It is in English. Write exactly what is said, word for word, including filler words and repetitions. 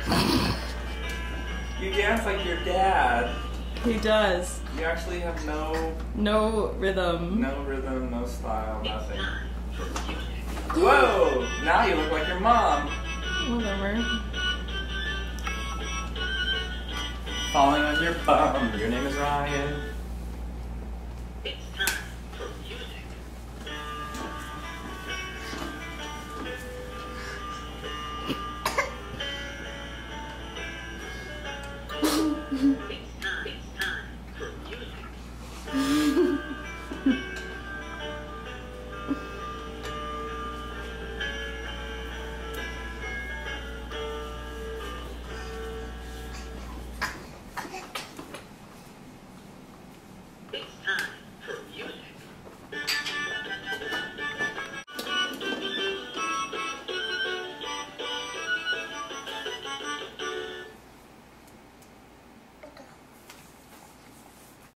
You dance like your dad. He does. You actually have no... No rhythm. No rhythm, no style, nothing. Whoa! Now you look like your mom. Whatever. Falling on your bum. Your name is Ryan. It's time for music.